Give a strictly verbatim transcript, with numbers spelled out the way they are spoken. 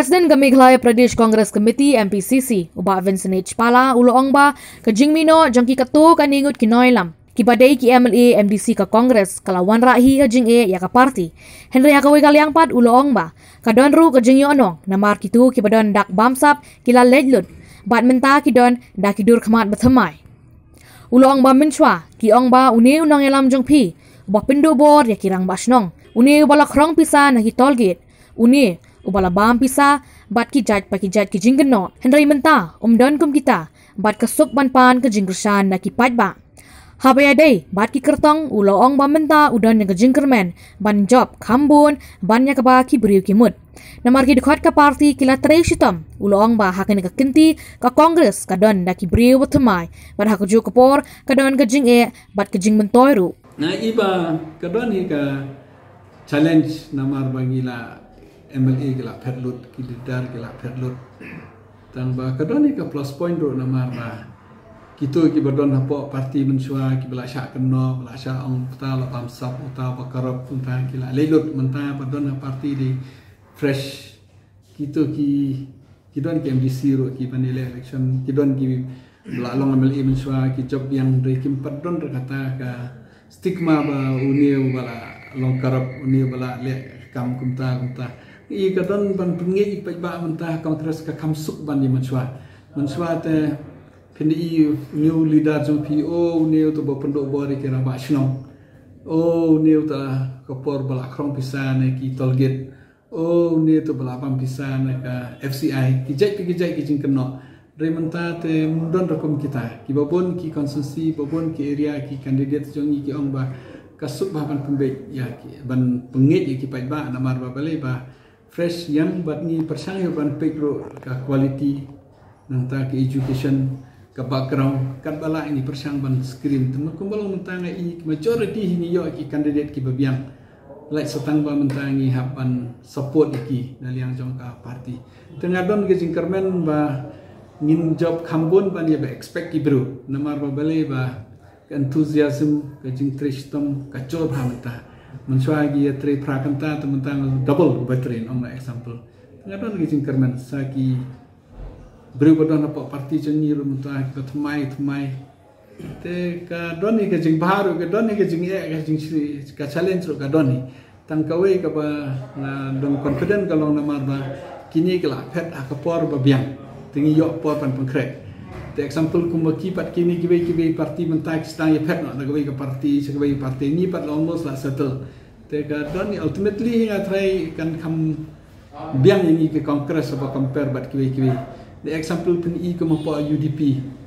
Presiden ke Meghalaya Pradesh Congress Committee M P C C ubah Vincent H. Pala ulo ongba ke Jingmino jangki ketu kaningut kinoilam kibadai ki M L A M D C ke Congress kalawan rahi ke jing e ya ke parti Henry Hakawi kaliang pat ulo ongba kadon ru ke jing yonong namar kitu kibadon dak bamsap kila lejlut bat menta kidon dak kidur kemat bertemai ulo ongba menchwa ki ongba uni unang elam jongpi ubah pindu bor ya kirang basnong uni ubala krong pisa na hitolgate uni ubala bam pisa bat ki jaj pa ki jaj ki jinggenot Henry menta umdon kum kita bat kesuk ban pan ke jingkersan na ki pajba habaya day bat ki kertong ulo ong bam menta udon yang ke jingkermen ban job kambun ban nya kaba ki beriu ki mut namar ki dekat ka parti kila tre shitam ulo ong ba hakin ka kinti ka kongres ka don na ki beriu watamai bat hak ju kapor ka don ke jing e bat ke jing mentoiru na iba ka don ni ka challenge namar bangila M L A kila perlut, kilidar kila perlut. Dan bah kadoni ke plus point do namar bah kita ki berdon hapo parti mensua ki bela syak kena bela syak ong peta la bamsap uta bakarap unta kila lelut menta berdon parti di fresh kita ki kidon ki M D C ro ki panile election kidon ki bela long M L A mensua ki job yang dari kim perdon kata ka stigma ba uni bala long karap uni bala le kam kumta kumta i kadon ban pengej pa ba mentah kongres ka kamsuk ban di mensua mensua te pindi new leader jong P O new to bo pendok bori kira ba snong oh new ta kapor bala krong pisan ki tolgate oh new to bala pam pisan ka F C I ki jai ki jai ki jing keno re mentah te mundon rekom kita ki babon ki konsensi babon ki area ki candidate jong ki ong ba kasuk ba ban pembek ya ki ban pengej ki pa ba namar ba bale ba fresh yang bat ni persang yo ban pekro ka quality nanta ke education ka background kat bala ini persang ban screen temen kumbalong mentang i majority ni yo ki candidate ki babiang like setang ba mentang i hapan support iki daliang jong ka parti tengah don ke jingkermen ba ngin job kambon ban ya ba expect ki bro namar ba bale ba enthusiasm ke jing tristom ka job ha mentah mensua gi tre prakanta tementang double battery on example ngadon gi jingkermen saki beri badon apa parti jengi rumta ka thmai thmai te ka doni ka jing baharu ka doni ka jing e ka jing ka challenge ka doni tang kawe ka ba na dong confident ka long namar ba kini kala phet ka por ba biang tingi yo por pan pangkrek te example kumaki pat kini kibai kibai parti mentak stang ya phet no na kibai ka parti sekibai parti ni pat almost la settle te ka doni ultimately nga try kan kam biang ini ke kongres apa compare bat kibai kibai the example pun i ko mo U D P